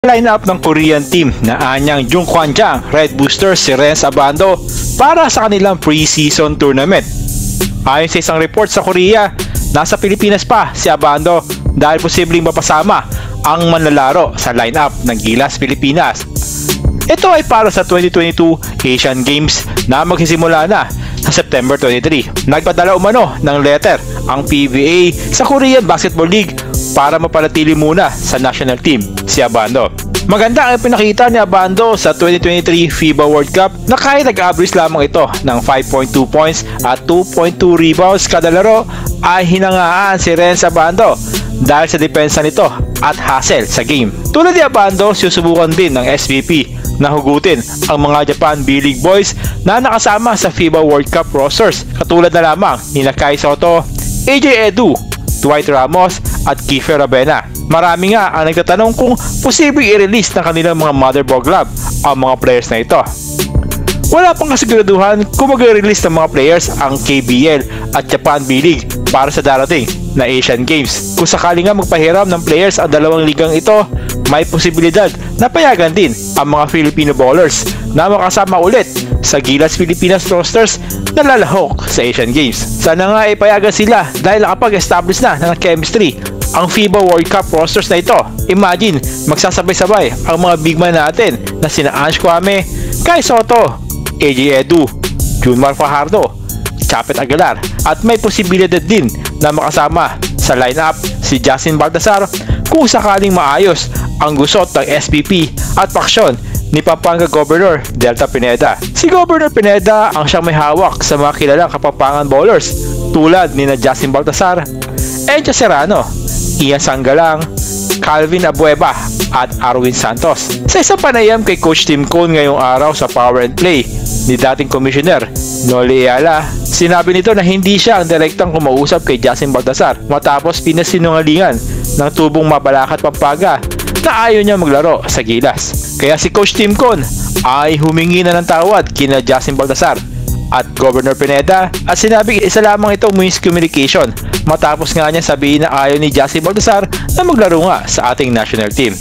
Line-up ng Korean team na anyang Jung Kwanjang, Red Boosters, si Renz Abando para sa kanilang pre-season tournament. Ayon sa isang report sa Korea, nasa Pilipinas pa si Abando dahil posibleng mapasama ang manlalaro sa line-up ng Gilas Pilipinas. Ito ay para sa 2022 Asian Games na magsisimula na sa September 23. Nagpadala umano ng letter ang PBA sa Korean Basketball League para mapanatili muna sa national team si Abando. Maganda ang pinakita ni Abando sa 2023 FIBA World Cup na kahit nag-average lamang ito ng 5.2 points at 2.2 rebounds kada laro ay hinangaan si Renz Abando dahil sa depensa nito at hustle sa game. Tulad ni Abando, susubukan din ng SVP na hugutin ang mga Japan B-League boys na nakasama sa FIBA World Cup rosters katulad na lamang ni Kai Sotto, AJ Edu, Dwight Ramos at Kiefer Ravena. Marami nga ang nagtatanong kung posibleng i-release ng kanilang mga mother ball club ang mga players na ito. Wala pang kasiguraduhan kung mag-release ng mga players ang KBL at Japan B-League para sa darating na Asian Games. Kung sakali nga magpahiram ng players ang dalawang ligang ito, may posibilidad na payagan din ang mga Filipino ballers na makasama ulit sa Gilas Pilipinas rosters na lalahok sa Asian Games. Sana nga ipayagan sila dahil nakapag-establish na ng chemistry ang FIBA World Cup rosters na ito. Imagine, magsasabay-sabay ang mga big man natin na sina Ange Kwame, Kai Sotto, AJ Edu, Junmar Fajardo, Chapet Aguilar at may posibilidad din na makasama sa lineup si Justin Baltazar kung sakaling maayos ang gusot ng SPP at paksyon ni Pampanga Governor Delta Pineda. Si Governor Pineda ang siyang may hawak sa mga kilalang Kapampangan bowlers tulad ni Justin Baltazar, Encho Serrano, Ian Sanggalang, Calvin Abueva at Arwin Santos. Sa isang panayam kay Coach Tim Cone ngayong araw sa Power and Play ni dating Commissioner Noli Eala, sinabi nito na hindi siya ang direktang kumausap kay Justin Baltazar matapos pinasinungalingan ng tubong Mabalacat Pampanga na ayaw niya maglaro sa Gilas. Kaya si Coach Tim Cone ay humingi na ng tawad kina Justin Baltazar at Governor Pineda at sinabi isa lamang itong miscommunication matapos nga niya sabihin na ayaw ni Justin Baltazar na maglaro nga sa ating national team.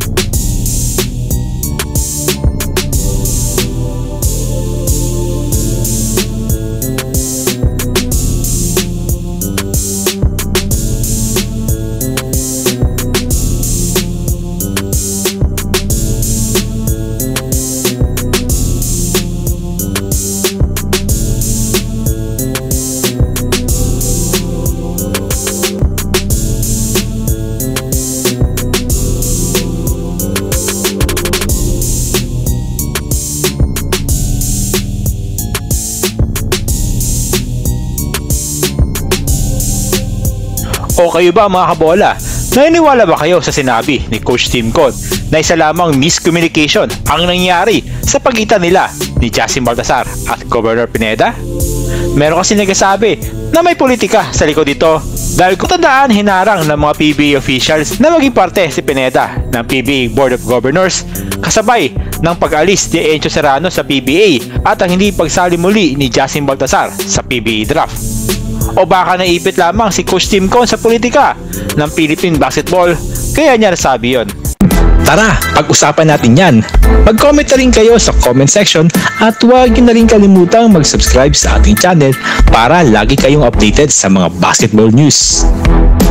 O kayo ba mga kabola, naniniwala ba kayo sa sinabi ni Coach Tim Cone na isa lamang miscommunication ang nangyari sa pagitan nila ni Justin Baltazar at Governor Pineda? Meron kasi nagsasabi na may politika sa likod dito dahil kung tandaan hinarang ng mga PBA officials na maging parte si Pineda ng PBA Board of Governors kasabay ng pag-alis ni Encho Serrano sa PBA at ang hindi pagsali muli ni Justin Baltazar sa PBA draft. O baka naipit lamang si Coach Tim Cone sa politika ng Philippine Basketball kaya niya nasabi yon. Tara, pag-usapan natin yan. Mag-comment na rin kayo sa comment section at huwag niyo na rin kalimutang mag-subscribe sa ating channel para lagi kayong updated sa mga basketball news.